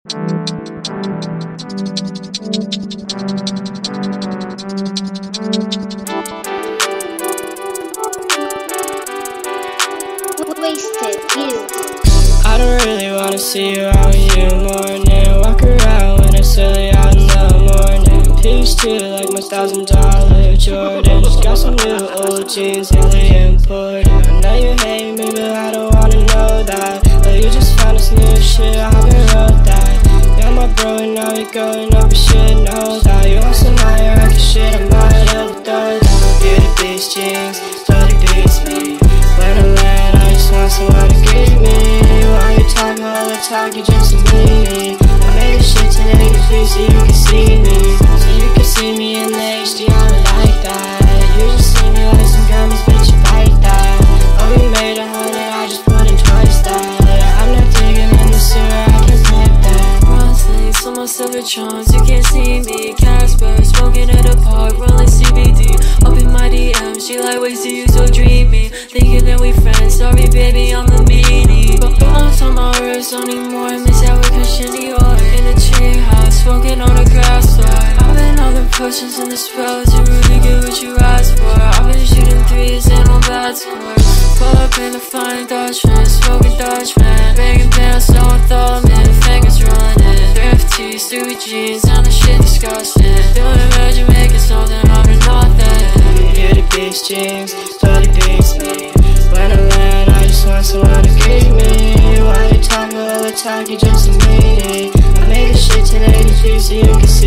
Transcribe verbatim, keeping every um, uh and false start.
Wasted you. I don't really wanna see you out in the morning. Walk around when it's early out in the morning. Peace to like my thousand dollar Jordans. Got some new old jeans, really important. I know you hate me, but I don't wanna know that. But you just found this new shit, I haven't wrote that. Yeah, my bro, and now we going up, you should know that. You want some higher ranking shit, I might overdose that. Get the beast jeans, but it beats me. When I land, I just want someone to greet me. Why you talk all the talk, you just need me. I made this shit ten eighty p so you can see me. So you can see me in the H D R like that. You just see me like some gummies, bitch, you like that. Oh, we made a hundred, I just put in twice that. I'm not digging in the sewer, I can flip that. Bronze things on my silver charms, you can't see me. Casper, smoking at a park, rolling C B D. Up in my D M, she like, ways to you so dreamy. Thinking that we friends, sorry baby, I'm the meanie. But bones on my wrist, only more, miss out with Christian Dior. In a tree house, smoking on a grass floor. I've been all the potions and the spells, you really get what you asked for. I've been shooting threes and on bad scores. Pull up in a fine Dutchman, smoking Dutchman. Banging pants, no thumb in, fingers running. Thrifty, Stewie jeans, and the shit disgusting. Doing a magic, making something out of nothing. You're the beast jeans, but it beats me. When I land, I just want someone to greet me. Why you talk all the talk, you just a meanie. I made this shit ten eighty p so you can see